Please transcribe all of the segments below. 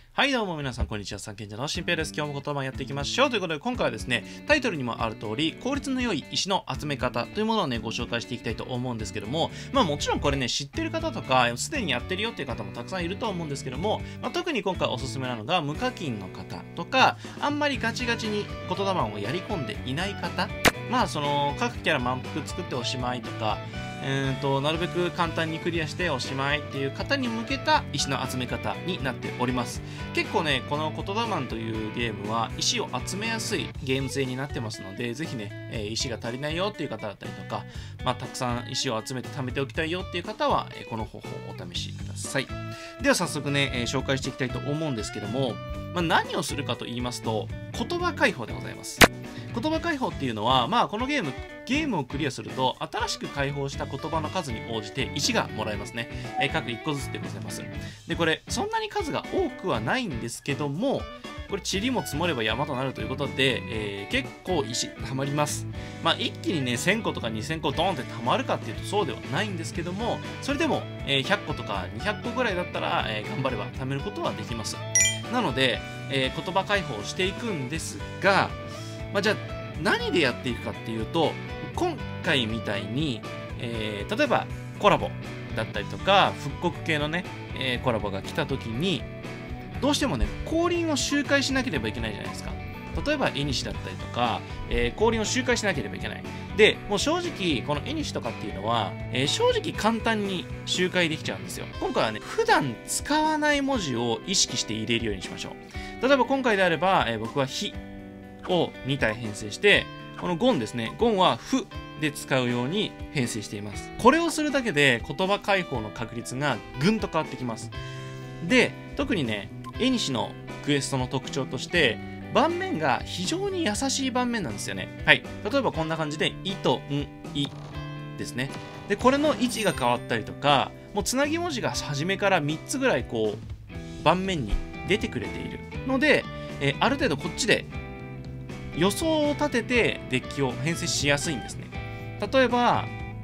はいどうも皆さんこんにちは、三賢者の新平です。今日も言葉やっていきましょうということで、今回はですね、タイトルにもある通り効率の良い石の集め方というものをねご紹介していきたいと思うんですけども、もちろんこれね知ってる方とかすでにやってるよっていう方もたくさんいると思うんですけども、特に今回おすすめなのが無課金の方とか、あんまりガチガチに言霊をやり込んでいない方、その各キャラ満腹作っておしまいとか、なるべく簡単にクリアしておしまいっていう方に向けた石の集め方になっております。結構ねこの言霊マンというゲームは石を集めやすいゲーム性になってますので、ぜひね、石が足りないよっていう方だったりとか、たくさん石を集めて貯めておきたいよっていう方は、この方法をお試しください。では早速ね、紹介していきたいと思うんですけども、何をするかと言いますと、言葉解放でございます。言葉解放っていうのは、このゲームをクリアすると新しく解放した言葉の数に応じて石がもらえますね。各1個ずつでございます。でこれそんなに数が多くはないんですけども、これ塵も積もれば山となるということで、結構石溜まります。一気にね1000個とか2000個ドーンって溜まるかっていうとそうではないんですけども、それでも100個とか200個ぐらいだったら頑張れば貯めることはできます。なので言葉解放をしていくんですが、じゃあ何でやっていくかっていうと、今回みたいに、例えばコラボだったりとか復刻系のね、コラボが来た時にどうしてもね降臨を周回しなければいけないじゃないですか。例えば絵西だったりとか、降臨を周回しなければいけない。でもう正直この絵西とかっていうのは、正直簡単に周回できちゃうんですよ。今回はね普段使わない文字を意識して入れるようにしましょう。例えば今回であれば、僕はひを2体編成して、このゴンですね、ゴンはフで使うように編成しています。これをするだけで言葉解放の確率がぐんと変わってきます。で特にね絵西のクエストの特徴として盤面が非常に優しい盤面なんですよね。はい、例えばこんな感じでいとんいですね。でこれの位置が変わったりとか、もうつなぎ文字が初めから3つぐらいこう盤面に出てくれているので、ある程度こっちで予想を立ててデッキを編成しやすいんですね。例えば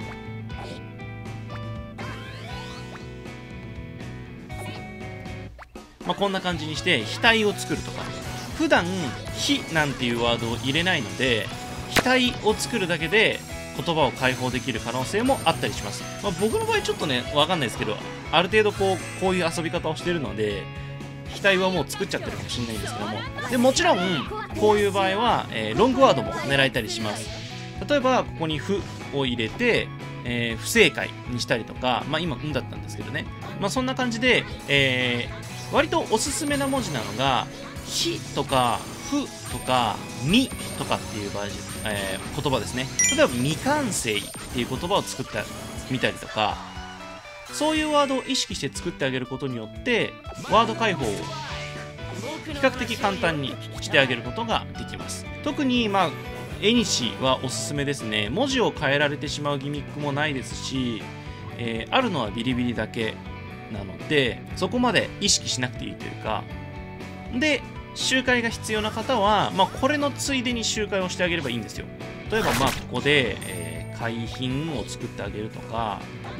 こんな感じにして額を作るとか、普段非なんていうワードを入れないので額を作るだけで言葉を解放できる可能性もあったりします。僕の場合ちょっとね分かんないですけど、ある程度こういう遊び方をしてるので額はもう作っちゃってるかもしれないんですけども、でもちろんこういう場合は、ロングワードも狙えたりします。例えばここに「不」を入れて、不正解にしたりとか、今「ん」だったんですけどね、そんな感じで、割とおすすめな文字なのが「ひ」とか「ふ」とか「み」とかっていう言葉ですね。例えば未完成っていう言葉を作ってみたりとか、そういうワードを意識して作ってあげることによってワード解放を比較的簡単にしてあげることができます。特に絵西はおすすめですね。文字を変えられてしまうギミックもないですし、あるのはビリビリだけなのでそこまで意識しなくていいというかで、周回が必要な方は、これのついでに周回をしてあげればいいんですよ。例えばここで、海浜を作ってあげるとか、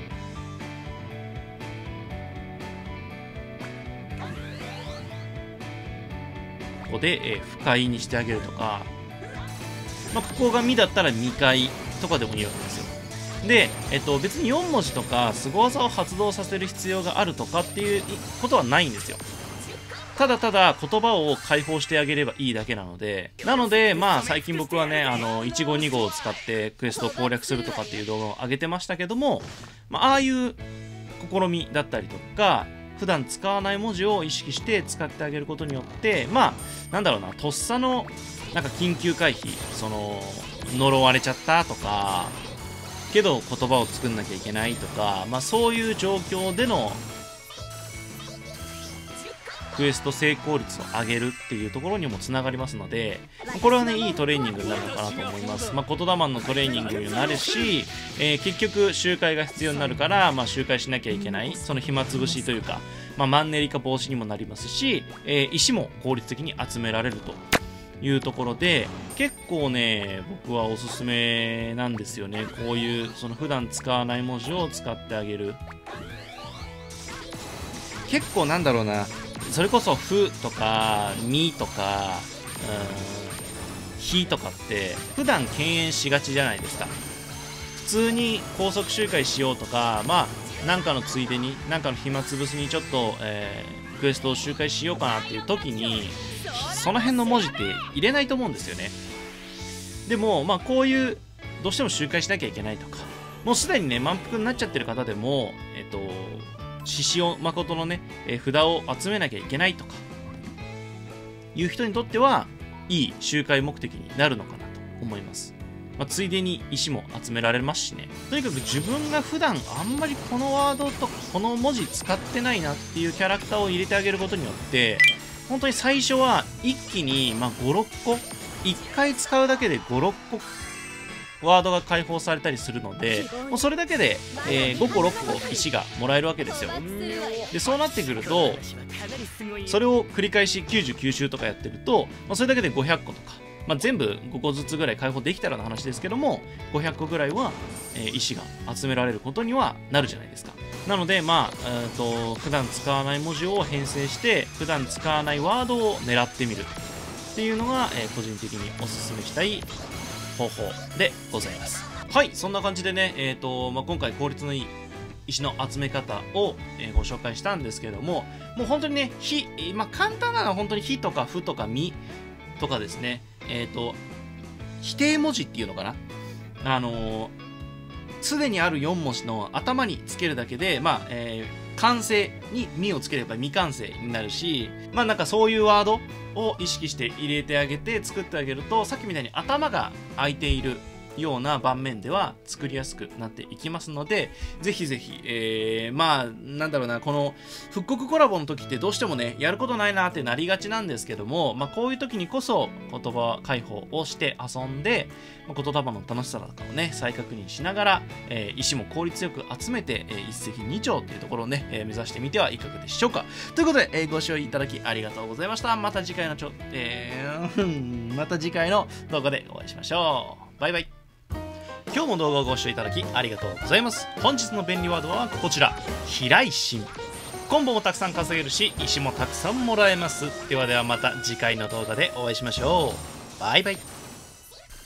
ここで、不快にしてあげるとか、ここがみだったら2回とかでもいいわけですよ。で、別に4文字とか凄技を発動させる必要があるとかっていうことはないんですよ。ただただ言葉を解放してあげればいいだけなので、最近僕はね1号2号を使ってクエストを攻略するとかっていう動画を上げてましたけども、ああいう試みだったりとか普段使わない文字を意識して使ってあげることによって、とっさの緊急回避、呪われちゃったとかけど言葉を作んなきゃいけないとか、そういう状況でのクエスト成功率を上げるっていうところにもつながりますので、これはねいいトレーニングになるのかなと思います。言霊のトレーニングになるし、結局周回が必要になるから、周回しなきゃいけない、その暇つぶしというか、マンネリ化防止にもなりますし、石も効率的に集められるというところで、結構ね僕はおすすめなんですよね。こういう普段使わない文字を使ってあげる。結構それこそ「ふ」とか「み」とか「ひ」とかって普段敬遠しがちじゃないですか。普通に高速周回しようとか、まあなんかのついでになんかの暇つぶしにちょっと、クエストを周回しようかなっていう時にその辺の文字って入れないと思うんですよね。でもまあこういうどうしても周回しなきゃいけないとか、もうすでにね満腹になっちゃってる方でも獅子王誠のね、札を集めなきゃいけないとかいう人にとってはいい周回目的になるのかなと思います。まあ、ついでに石も集められますしね。とにかく自分が普段あんまりこのワードとかこの文字使ってないなっていうキャラクターを入れてあげることによって本当に最初は一気に、まあ、5、6個1回使うだけで5、6個ワードが解放されたりするので、もうそれだけで、5個6個石がもらえるわけですよ。でそうなってくるとそれを繰り返し99周とかやってると、まあ、それだけで500個とか、まあ、全部5個ずつぐらい解放できたらの話ですけども、500個ぐらいは、石が集められることにはなるじゃないですか。なのでまあ普段使わない文字を編成して普段使わないワードを狙ってみるっていうのが、個人的におすすめしたい方法でございます。はい、そんな感じでね、まあ、今回効率のいい石の集め方を、ご紹介したんですけども、もう本当にね、まあ、簡単なのは本当に「ひ」とか「ふ」とか「み」とかですね、否定文字っていうのかな、すでにある4文字の頭につけるだけで、まあ完成に「み」をつければ未完成になるし、まあなんかそういうワードを意識して入れてあげて作ってあげると、さっきみたいに頭が開いているような盤面では作りやすくなっていきますので、ぜひぜひ、まあなんだろうな、この復刻コラボの時ってどうしてもねやることないなってなりがちなんですけども、まあ、こういう時にこそ言葉解放をして遊んで言霊の楽しさとかをね再確認しながら、石も効率よく集めて、一石二鳥というところをね、目指してみてはいかがでしょうか。ということで、ご視聴いただきありがとうございました。また次回のまた次回の動画でお会いしましょう。バイバイ。今日も動画をご視聴いただきありがとうございます。本日の便利ワードはこちら、飛来神。コンボもたくさん稼げるし、石もたくさんもらえます。ではではまた次回の動画でお会いしましょう。バイバイ。